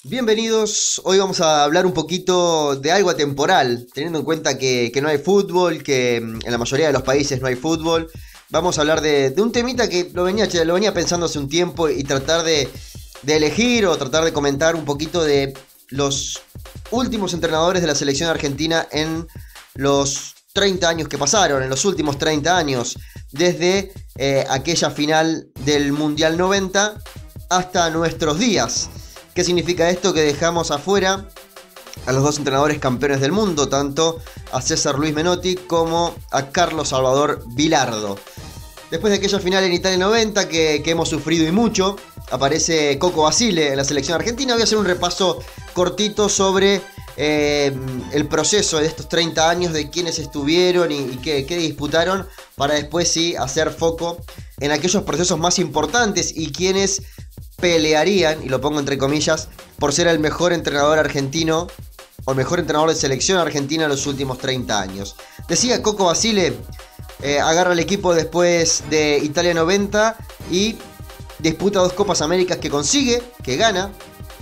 Bienvenidos, hoy vamos a hablar un poquito de algo atemporal, teniendo en cuenta que no hay fútbol, que en la mayoría de los países no hay fútbol. Vamos a hablar de un temita que lo venía pensando hace un tiempo y tratar de elegir o tratar de comentar un poquito de los últimos entrenadores de la selección argentina en los 30 años que pasaron, en los últimos 30 años, desde aquella final del Mundial 90 hasta nuestros días. ¿Qué significa esto? Que dejamos afuera a los dos entrenadores campeones del mundo, tanto a César Luis Menotti como a Carlos Salvador Bilardo. Después de aquella final en Italia 90 que hemos sufrido y mucho, aparece Coco Basile en la selección argentina. Voy a hacer un repaso cortito sobre el proceso de estos 30 años, de quiénes estuvieron y qué disputaron, para después sí hacer foco en aquellos procesos más importantes y quienes pelearían, y lo pongo entre comillas, por ser el mejor entrenador argentino o el mejor entrenador de selección argentina en los últimos 30 años. Decía, Coco Basile agarra el equipo después de Italia 90 y disputa dos Copas Américas que consigue, que gana,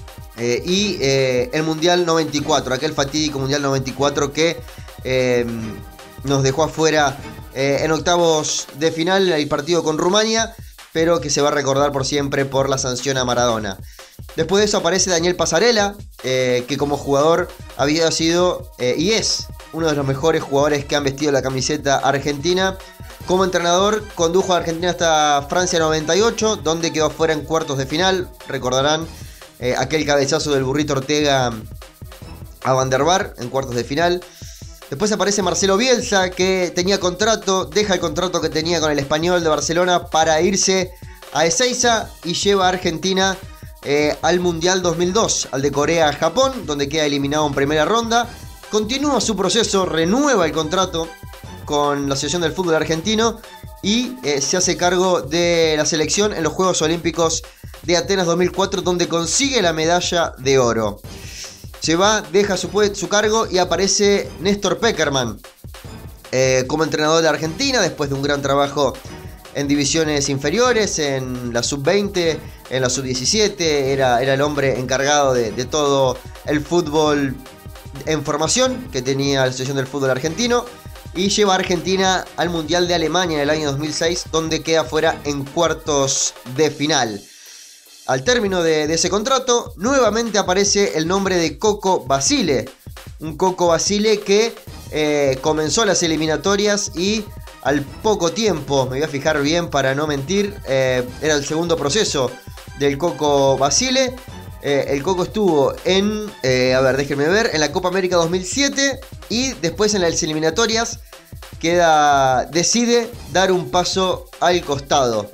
y el Mundial 94, aquel fatídico Mundial 94 que nos dejó afuera en octavos de final en el partido con Rumania, pero que se va a recordar por siempre por la sanción a Maradona. Después de eso aparece Daniel Passarella, que como jugador había sido y es uno de los mejores jugadores que han vestido la camiseta argentina. Como entrenador condujo a Argentina hasta Francia 98, donde quedó fuera en cuartos de final. Recordarán aquel cabezazo del Burrito Ortega a Van der Vaart en cuartos de final. Después aparece Marcelo Bielsa, que tenía contrato, deja el contrato que tenía con el Español de Barcelona para irse a Ezeiza y lleva a Argentina al Mundial 2002, al de Corea-Japón, donde queda eliminado en primera ronda. Continúa su proceso, renueva el contrato con la Asociación del Fútbol Argentino y se hace cargo de la selección en los Juegos Olímpicos de Atenas 2004, donde consigue la medalla de oro. Se va, deja su cargo y aparece Néstor Pekerman como entrenador de Argentina después de un gran trabajo en divisiones inferiores, en la sub-20, en la sub-17. Era el hombre encargado de todo el fútbol en formación que tenía la Asociación del Fútbol Argentino, y lleva a Argentina al Mundial de Alemania en el año 2006, donde queda fuera en cuartos de final. Al término de ese contrato, nuevamente aparece el nombre de Coco Basile. Un Coco Basile que comenzó las eliminatorias y al poco tiempo, me voy a fijar bien para no mentir, era el segundo proceso del Coco Basile. El Coco estuvo en, déjenme ver, en la Copa América 2007 y después en las eliminatorias decide dar un paso al costado.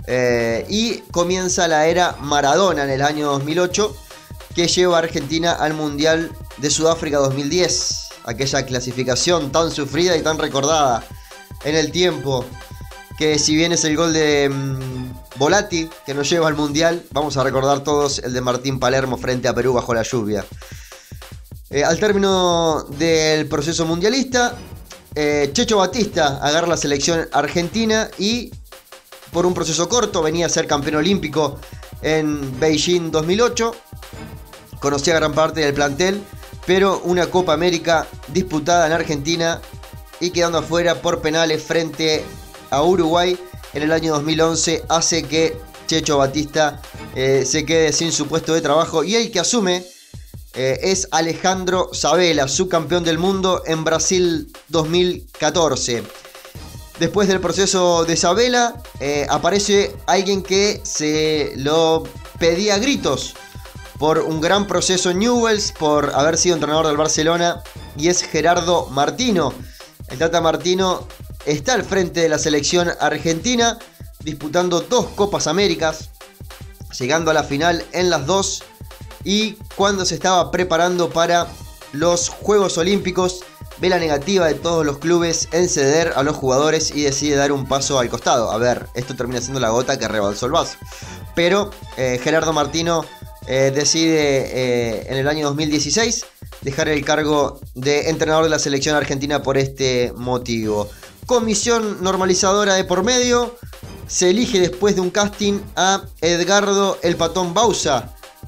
Y comienza la era Maradona en el año 2008, que lleva a Argentina al Mundial de Sudáfrica 2010, aquella clasificación tan sufrida y tan recordada en el tiempo, que si bien es el gol de Volatti que nos lleva al Mundial, vamos a recordar todos el de Martín Palermo frente a Perú bajo la lluvia. Al término del proceso mundialista, Checho Batista agarra la selección argentina y por un proceso corto venía a ser campeón olímpico en Beijing 2008. Conocía gran parte del plantel, pero una Copa América disputada en Argentina y quedando afuera por penales frente a Uruguay en el año 2011 hace que Checho Batista se quede sin su puesto de trabajo, y el que asume es Alejandro Sabella, subcampeón del mundo en Brasil 2014. Después del proceso de Sabella, aparece alguien que se lo pedía a gritos por un gran proceso en Newell's, por haber sido entrenador del Barcelona, y es Gerardo Martino. El Tata Martino está al frente de la selección argentina, disputando dos Copas Américas, llegando a la final en las dos, y cuando se estaba preparando para los Juegos Olímpicos, ve la negativa de todos los clubes en ceder a los jugadores y decide dar un paso al costado. A ver, esto termina siendo la gota que rebalsó el vaso. Pero Gerardo Martino decide en el año 2016 dejar el cargo de entrenador de la selección argentina por este motivo. Comisión normalizadora de por medio. Se elige después de un casting a Edgardo El Patón Bauza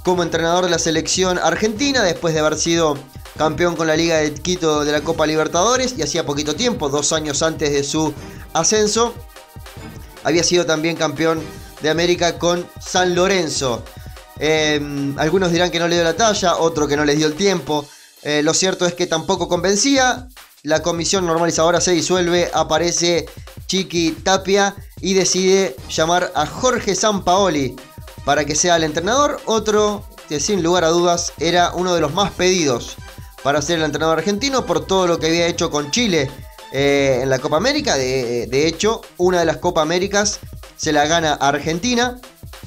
como entrenador de la selección argentina, después de haber sido campeón con la Liga de Quito de la Copa Libertadores, y hacía poquito tiempo, 2 años antes de su ascenso, había sido también campeón de América con San Lorenzo. Algunos dirán que no le dio la talla, otros que no les dio el tiempo. Lo cierto es que tampoco convencía. La comisión normalizadora se disuelve, aparece Chiqui Tapia y decide llamar a Jorge Sampaoli para que sea el entrenador. Otro que sin lugar a dudas era uno de los más pedidos para ser el entrenador argentino por todo lo que había hecho con Chile en la Copa América. De hecho, una de las Copa Américas se la gana a Argentina.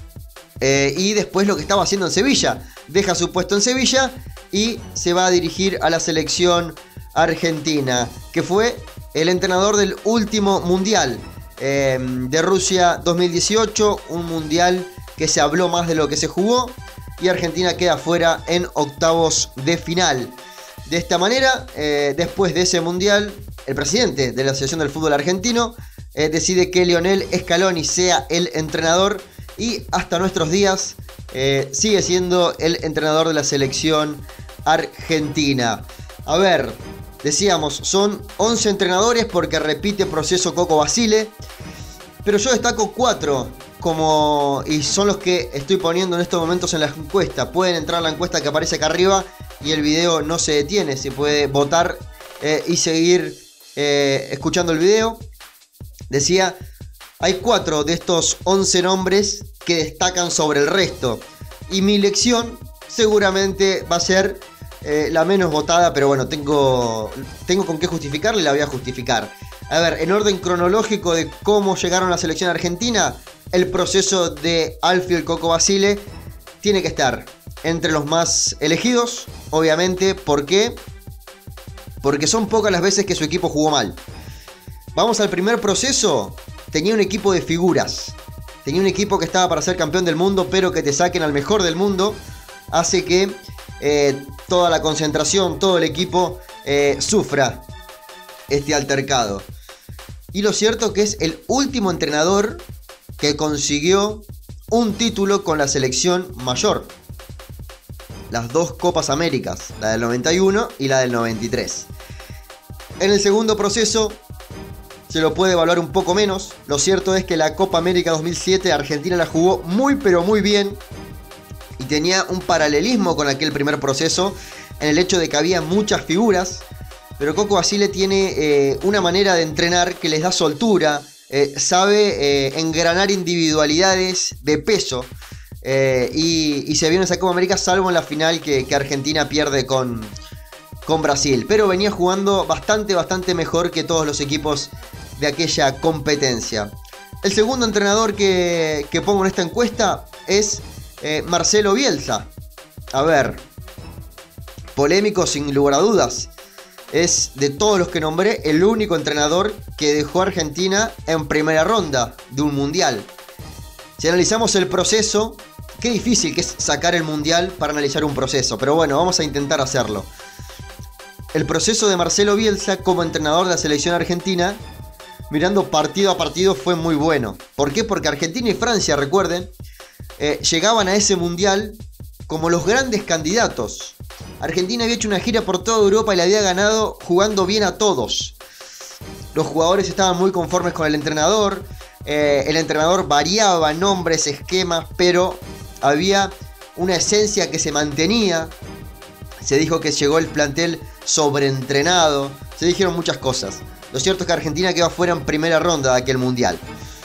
Y después lo que estaba haciendo en Sevilla. Deja su puesto en Sevilla y se va a dirigir a la selección argentina, que fue el entrenador del último mundial de Rusia 2018. Un mundial que se habló más de lo que se jugó, y Argentina queda fuera en octavos de final. De esta manera, después de ese mundial, el presidente de la Asociación del Fútbol Argentino decide que Lionel Scaloni sea el entrenador, y hasta nuestros días sigue siendo el entrenador de la selección argentina. A ver, decíamos, son 11 entrenadores porque repite proceso Coco Basile, pero yo destaco 4 y son los que estoy poniendo en estos momentos en la encuesta. Pueden entrar a la encuesta que aparece acá arriba y el video no se detiene, se puede votar y seguir escuchando el video. Decía, hay 4 de estos 11 nombres que destacan sobre el resto, y mi elección seguramente va a ser la menos votada, pero bueno, tengo con qué justificarla y la voy a justificar. A ver, en orden cronológico de cómo llegaron a la selección argentina, el proceso de Alfio Coco Basile tiene que estar entre los más elegidos, obviamente. ¿Por qué? Porque son pocas las veces que su equipo jugó mal. Vamos al primer proceso. Tenía un equipo de figuras. Tenía un equipo que estaba para ser campeón del mundo, pero que te saquen al mejor del mundo hace que toda la concentración, todo el equipo sufra este altercado. Y lo cierto que es el último entrenador que consiguió un título con la selección mayor. Las 2 Copas Américas, la del 91 y la del 93. En el segundo proceso se lo puede evaluar un poco menos. Lo cierto es que la Copa América 2007 Argentina la jugó muy pero muy bien, y tenía un paralelismo con aquel primer proceso en el hecho de que había muchas figuras, pero Coco Basile tiene una manera de entrenar que les da soltura, sabe engranar individualidades de peso, y se vio en esa Copa América, salvo en la final que Argentina pierde con Brasil, pero venía jugando bastante mejor que todos los equipos de aquella competencia. El segundo entrenador que pongo en esta encuesta es Marcelo Bielsa. A ver, polémico sin lugar a dudas. Es, de todos los que nombré, el único entrenador que dejó a Argentina en primera ronda de un mundial. Si analizamos el proceso, qué difícil que es sacar el mundial para analizar un proceso, pero bueno, vamos a intentar hacerlo. El proceso de Marcelo Bielsa como entrenador de la selección argentina, mirando partido a partido, fue muy bueno. ¿Por qué? Porque Argentina y Francia, recuerden, llegaban a ese mundial como los grandes candidatos. Argentina había hecho una gira por toda Europa y la había ganado jugando bien a todos. Los jugadores estaban muy conformes con el entrenador. El entrenador variaba nombres, esquemas, pero había una esencia que se mantenía. Se dijo que llegó el plantel sobreentrenado. Se dijeron muchas cosas. Lo cierto es que Argentina quedó fuera en primera ronda de aquel mundial.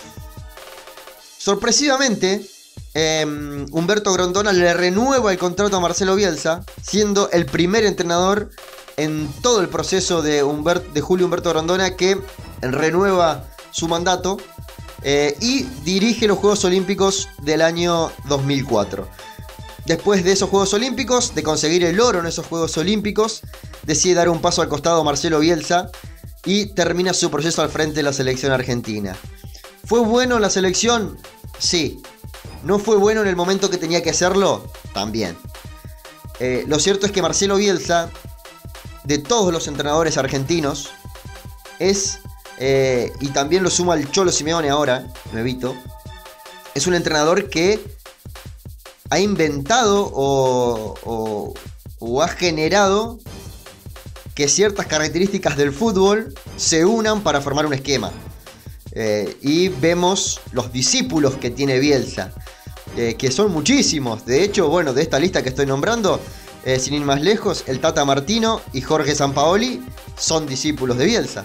Sorpresivamente, Humberto Grondona le renueva el contrato a Marcelo Bielsa, siendo el primer entrenador en todo el proceso de Julio Humberto Grondona que renueva su mandato y dirige los Juegos Olímpicos del año 2004. Después de esos Juegos Olímpicos, de conseguir el oro en esos Juegos Olímpicos, decide dar un paso al costado Marcelo Bielsa y termina su proceso al frente de la selección argentina. ¿Fue bueno en la selección? Sí. ¿No fue bueno en el momento que tenía que hacerlo? También. Lo cierto es que Marcelo Bielsa, de todos los entrenadores argentinos, es, y también lo sumo al Cholo Simeone ahora, me evito, es un entrenador que ha inventado o ha generado que ciertas características del fútbol se unan para formar un esquema. Y vemos los discípulos que tiene Bielsa, que son muchísimos. De hecho, bueno, de esta lista que estoy nombrando, sin ir más lejos, el Tata Martino y Jorge Sampaoli son discípulos de Bielsa.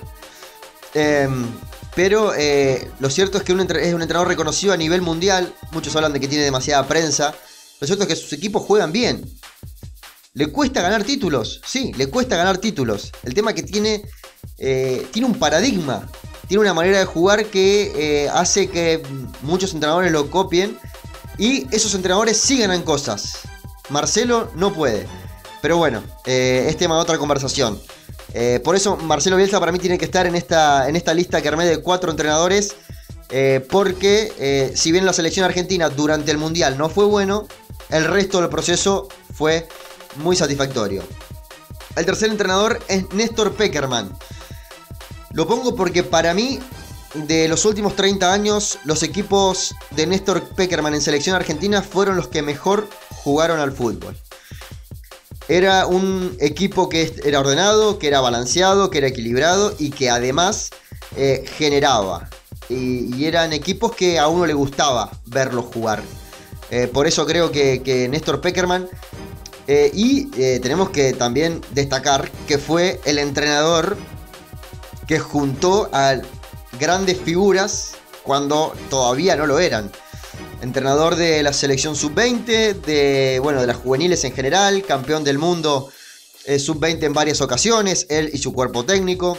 Pero lo cierto es que es un entrenador reconocido a nivel mundial. Muchos hablan de que tiene demasiada prensa. Lo cierto es que sus equipos juegan bien. ¿Le cuesta ganar títulos? Sí, le cuesta ganar títulos. El tema que tiene un paradigma. Tiene una manera de jugar que hace que muchos entrenadores lo copien. Y esos entrenadores sí ganan cosas. Marcelo no puede. Pero bueno, es tema de otra conversación. Por eso Marcelo Bielsa para mí tiene que estar en esta lista que armé de 4 entrenadores. Porque si bien la selección argentina durante el Mundial no fue bueno, el resto del proceso fue muy satisfactorio. El tercer entrenador es Néstor Pekerman. Lo pongo porque para mí, de los últimos 30 años, los equipos de Néstor Pekerman en selección argentina fueron los que mejor jugaron al fútbol. Era un equipo que era ordenado, que era balanceado, que era equilibrado y que además generaba. Y eran equipos que a uno le gustaba verlos jugar. Por eso creo que Néstor Pekerman... tenemos que también destacar que fue el entrenador que juntó a grandes figuras cuando todavía no lo eran. Entrenador de la selección sub-20, de las juveniles en general, campeón del mundo sub-20 en varias ocasiones, él y su cuerpo técnico.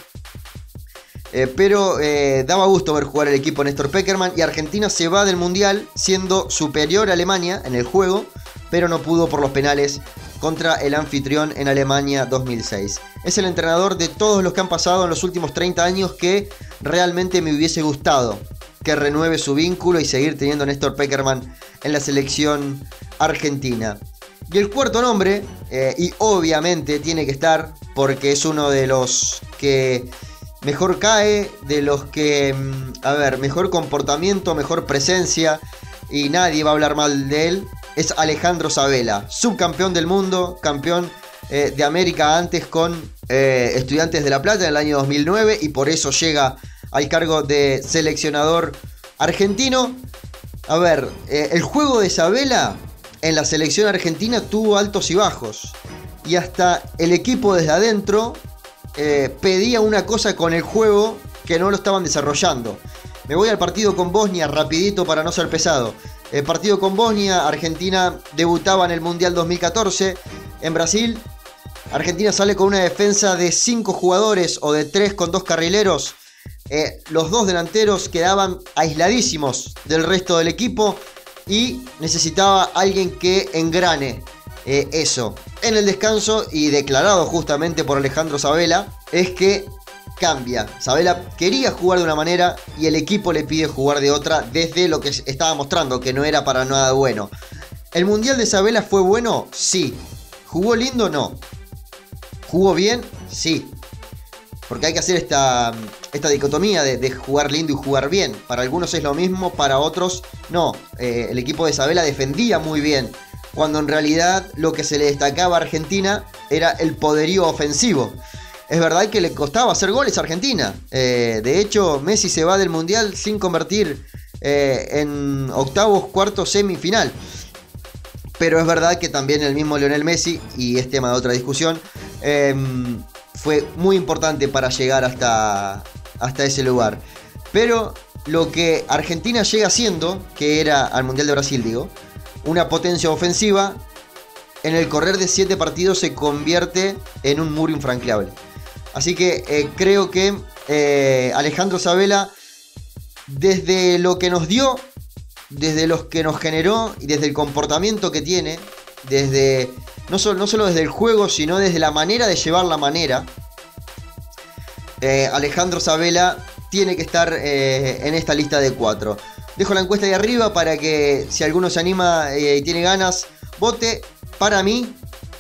Pero daba gusto ver jugar el equipo Néstor Pekerman, y Argentina se va del Mundial siendo superior a Alemania en el juego, pero no pudo por los penales contra el anfitrión en Alemania 2006. Es el entrenador de todos los que han pasado en los últimos 30 años que realmente me hubiese gustado que renueve su vínculo y seguir teniendo a Néstor Pekerman en la selección argentina. Y el cuarto nombre, y obviamente tiene que estar porque es uno de los que mejor cae, de los que, mejor comportamiento, mejor presencia, y nadie va a hablar mal de él, es Alejandro Sabella, subcampeón del mundo, campeón de América antes con Estudiantes de La Plata en el año 2009, y por eso llega al cargo de seleccionador argentino. El juego de Sabella en la selección argentina tuvo altos y bajos, y hasta el equipo desde adentro pedía una cosa con el juego que no lo estaban desarrollando. Me voy al partido con Bosnia rapidito para no ser pesado. El partido con Bosnia, Argentina debutaba en el Mundial 2014 en Brasil. Argentina sale con una defensa de 5 jugadores o de 3 con 2 carrileros. Los 2 delanteros quedaban aisladísimos del resto del equipo y necesitaba alguien que engrane eso. En el descanso, y declarado justamente por Alejandro Sabella, es que cambia. Sabella quería jugar de una manera y el equipo le pide jugar de otra, desde lo que estaba mostrando, que no era para nada bueno. ¿El Mundial de Sabella fue bueno? Sí. ¿Jugó lindo? No. ¿Jugó bien? Sí. Porque hay que hacer esta dicotomía de jugar lindo y jugar bien. Para algunos es lo mismo, para otros no. El equipo de Sabella defendía muy bien, cuando en realidad lo que se le destacaba a Argentina era el poderío ofensivo. Es verdad que le costaba hacer goles a Argentina. De hecho, Messi se va del Mundial sin convertir en octavos, cuartos, semifinal. Pero es verdad que también el mismo Lionel Messi, y es tema de otra discusión, fue muy importante para llegar hasta ese lugar. Pero lo que Argentina llega siendo, que era al Mundial de Brasil, digo, una potencia ofensiva, en el correr de 7 partidos se convierte en un muro infranqueable. Así que creo que Alejandro Sabella, desde lo que nos dio, desde lo que nos generó y desde el comportamiento que tiene, no solo desde el juego, sino desde la manera de llevar la manera, Alejandro Sabella tiene que estar en esta lista de 4. Dejo la encuesta ahí arriba para que, si alguno se anima y tiene ganas, vote. Para mí,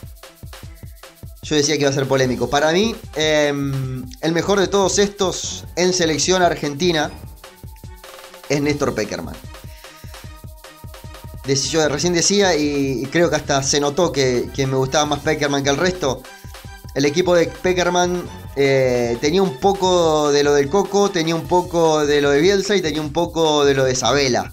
yo decía que iba a ser polémico, para mí el mejor de todos estos en selección argentina es Néstor Pekerman. Yo recién decía, y creo que hasta se notó que me gustaba más Pekerman que el resto. El equipo de Pekerman tenía un poco de lo del Coco, tenía un poco de lo de Bielsa y tenía un poco de lo de Sabella.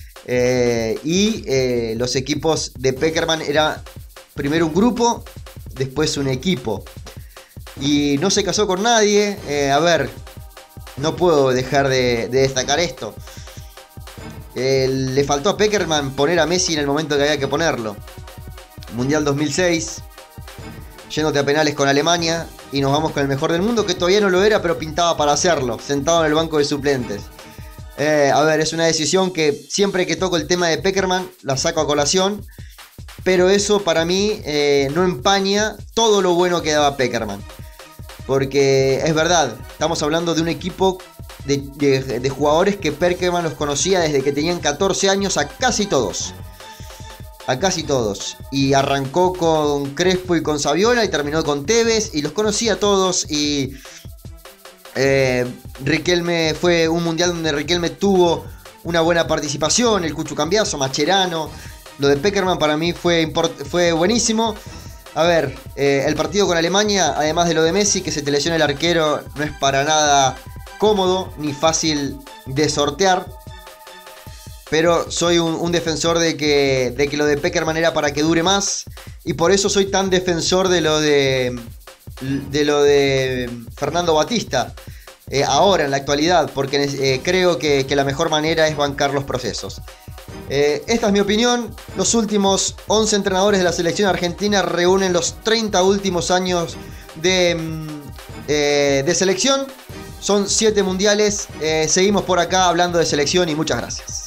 Los equipos de Pekerman era primero un grupo, después un equipo. Y no se casó con nadie. A ver, no puedo dejar de destacar esto. Le faltó a Pekerman poner a Messi en el momento que había que ponerlo. Mundial 2006, yéndote a penales con Alemania, y nos vamos con el mejor del mundo, que todavía no lo era, pero pintaba para hacerlo, sentado en el banco de suplentes. A ver, es una decisión que siempre que toco el tema de Pekerman la saco a colación, pero eso para mí no empaña todo lo bueno que daba Pekerman. Porque es verdad, estamos hablando de un equipo de jugadores que Pekerman los conocía desde que tenían 14 años a casi todos. A casi todos. Y arrancó con Crespo y con Saviola y terminó con Tevez y los conocía a todos. Y Riquelme fue un mundial donde Riquelme tuvo una buena participación, el Cucho Cambiaso, Mascherano. Lo de Pekerman para mí fue buenísimo. A ver, el partido con Alemania, además de lo de Messi, que se te lesiona el arquero, no es para nada cómodo ni fácil de sortear. Pero soy un defensor de que lo de Pekerman era para que dure más. Y por eso soy tan defensor de lo de Fernando Batista. Ahora, en la actualidad, porque creo que la mejor manera es bancar los procesos. Esta es mi opinión. Los últimos 11 entrenadores de la selección argentina reúnen los 30 últimos años de selección. Son 7 mundiales. Seguimos por acá hablando de selección y muchas gracias.